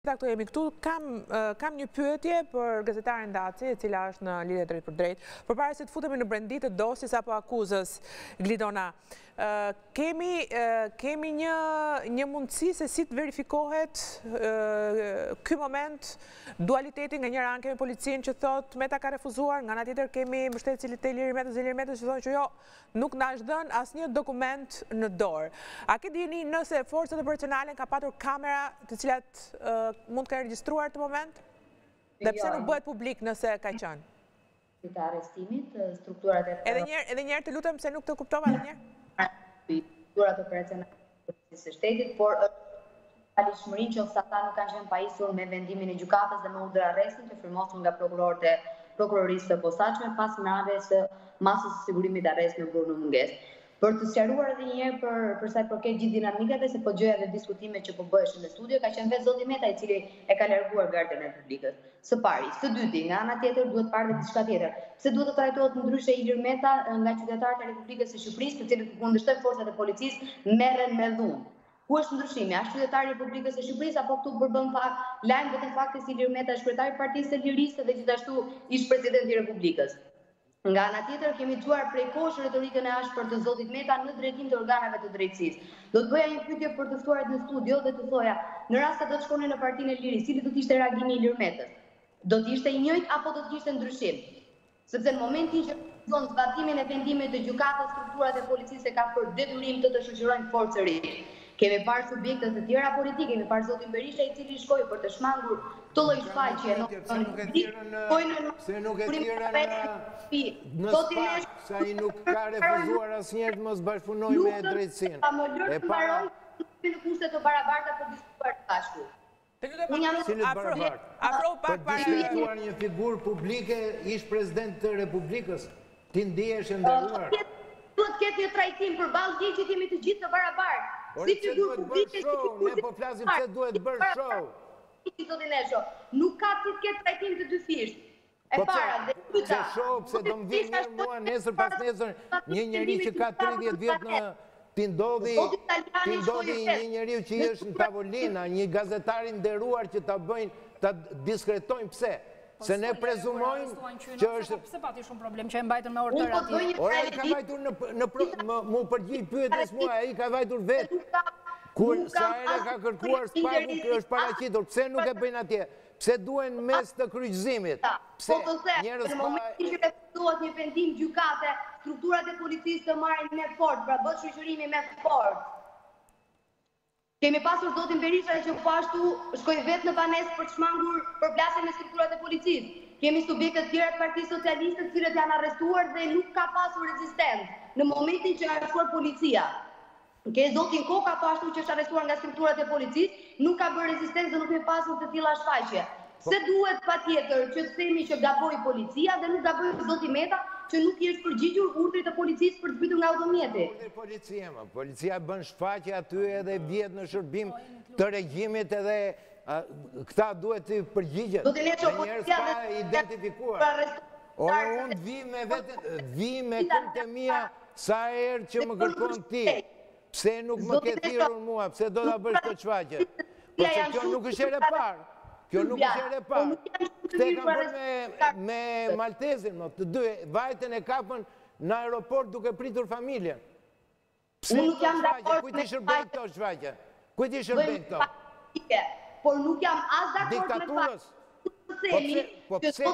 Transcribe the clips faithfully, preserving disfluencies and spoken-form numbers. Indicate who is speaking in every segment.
Speaker 1: Këtu jemi këtu, kam, kam një pyetje për gazetaren Daci, e cila është në lidhje drejt për drejt. Përpara se të futemi në brendit të dosjes apo akuzës, Glidona, kemi, kemi një, një mundësi se si të verifikohet ky moment, dualiteti nga njëra anë kemi policinë që thot Meta ka refuzuar, nga ana tjetër kemi mbështetësit të Ilir Metës dhe Ilir Metës që thonë që jo, nuk na është dhënë asnjë dokument në dorë. A ke dini nëse forcat operacionale ka patur kamera të cilat mund të ka regjistruar të moment? Dhe pse nuk bëhet publik nëse ka qenë?
Speaker 2: Të arrestimit, strukturat e...
Speaker 1: Edhe njerë, edhe njerë të lutem se nuk të kuptova edhe njerë?
Speaker 2: Strukturat operacionale të policisë së shtetit, por palishmërinë që ata nuk kanë qenë pajisur me vendimin e gjykatës dhe me urdhër arrestin të firmosur nga prokurorët e prokurorisë së posaçme pas marrëdhjes së masës së sigurimit të arrestit në Bruno Mungesë. Për të sqaruar edhe një herë për për sa i përket gjithë dinamikave, se po gjoja edhe diskutimet që po bëheshin në studio, ka qenë vetë zoti Meta i cili e ka larguar Gardën e Republikës. Së pari, së dyti, nga ana tjetër duhet parë edhe diçka tjetër. Pse duhet të trajtohet ndryshe Ilir Meta nga qytetarët e Republikës së Shqipërisë, të cilët kundërshtojnë forcat e policisë, merren me dhunë? Ku është ndryshimi? Është qytetari i Republikës së Shqipërisë apo këtu përbën fakt lajm vetëm fakti se Ilir Meta është kryetari i Partisë së Lirisë dhe gjithashtu ish presidenti i Republikës? Nga ana tjetër kemi dëgjuar prej kohësh retorikën e ashpër të zotit Meta në drejtim të organeve të drejtësisë. Do të bëja një pyetje për të ftuarit në studio dhe të thoja, në rast se do të shkonin në Partinë e Lirisë, cili do të ishte reagimi i Ilir Metës? Do të ishte i njëjtë apo do të ishte ndryshim? Sepse në momentin që zonë zbatimin e vendimit të gjykatës, strukturat e policisë e kanë për detyrim të të shoqërojnë forcë së ri. Kemi parë subjekte të tjera politike, kemi parë zotin Berisha i cili shkoi për të shmangur të lloj shfaqje në
Speaker 3: pse nuk e thirrën pse nuk e thirrën në spak, sa ai nuk ka refuzuar asnjëherë të mos bashkëpunojë me drejtësinë.
Speaker 2: E para në kushte të barabarta për diskutuar bashku.
Speaker 1: Afro pak para
Speaker 3: diskutuar një figurë publike, ish president të Republikës, ti ndihesh e nderuar.
Speaker 2: Duhet të ketë një trajtim përballë ligjit, jemi të gjithë të barabartë.
Speaker 3: Si figurë publike, ne po flasim pse duhet bërë show.
Speaker 2: Nuk ka të ketë trajtim të dyfisht. E para dhe dyta.
Speaker 3: Pse show, pse do më vjen mirë mua nesër pas nesër një njeri që ka tridhjetë vjet në ti ndodhi ti ndodhi një njeriu që është në tavolina, një gazetar i nderuar që ta bëjnë, ta diskretojnë pse? Se ne prezumojmë që është...
Speaker 4: Pse pati shumë problem që e mbajtën me ortër ati?
Speaker 3: Ora, i ka vajtur në mu përgjit pyetës mua, i ka vajtur vetë. Kur sa ere ka kërkuar spaku, kjo është paraqitur. Pse nuk e bëjnë atje? Pse duen mes të kryqëzimit? Pse njerës pa...
Speaker 2: Në momentin që refuzohet një vendim gjykate, strukturat e policisë të marrin me fort, pra bët shoqërimi me fort. Kemi pasur zotin Berisha që po ashtu shkoi vetë në banesë për të shmangur përplasjen e strukturat e policisë. Kemi subjekte të tjera të Partisë Socialiste të cilët janë arrestuar dhe nuk ka pasur rezistencë në momentin që ka shkuar policia. Ke zotin Koka po ashtu që është arrestuar nga strukturat e policisë, nuk ka bërë rezistencë dhe nuk ka pasur të tilla shfaqje. Se duhet patjetër që të themi që gaboi policia dhe nuk gaboi zoti Meta që nuk i është përgjigjur urdhrit të policisë për të zbritur nga automjeti.
Speaker 3: Urdhri policia, më. Policia bën shfaqje aty edhe vjet në shërbim të regjimit edhe këta duhet të përgjigjen.
Speaker 2: Do të leço
Speaker 3: policia pa identifikuar. Ora unë vi me veten, vi me këmbët e mia sa herë që më kërkon ti. Pse nuk më ke thirrur mua? Pse do ta bësh këtë shfaqje? Po se kjo nuk është herë e parë. Kjo nuk është herë e parë. Këte kam bërë me Maltezin, të dy, vajten e kapën në aeroport duke pritur familjen. Pse këto shfaqe? Kujt i shërbejnë këto shfaqe? Kujt i shërbejnë këto?
Speaker 2: Por nuk jam as dakord me
Speaker 3: diktaturës?
Speaker 2: Po pse?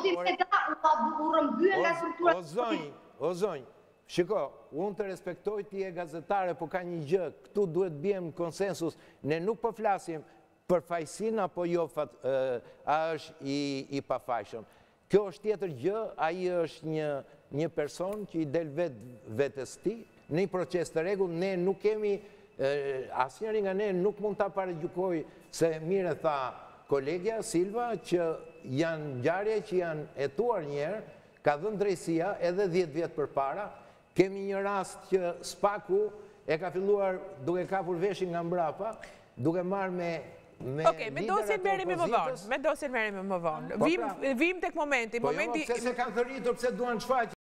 Speaker 3: O zonjë, o zonjë, shiko, unë të respektoj ti e gazetare, po ka një gjë, këtu duhet bjem konsensus, ne nuk po flasim për fajsin apo jo a është i pafajshëm. Kjo është tjetër gjë, a i është një person që i del vetës ti, në një proces të regull, ne nuk kemi, asë njëri nga ne nuk mund të paregjykoj se mire tha kolegja Silva që janë ngjarje që janë hetuar njerë, ka dhënë drejtësia edhe dhjetë vjetë për para, kemi një rast që spaku e ka filluar duke kapur veshin nga mbrapa, duke marrë me
Speaker 1: Okej, me dosjen merremi më vonë, me dosjen merremi më vonë. Vim tek momenti, momenti...
Speaker 3: Po jo, pse se kanë thëritur, pse duan shfaqje?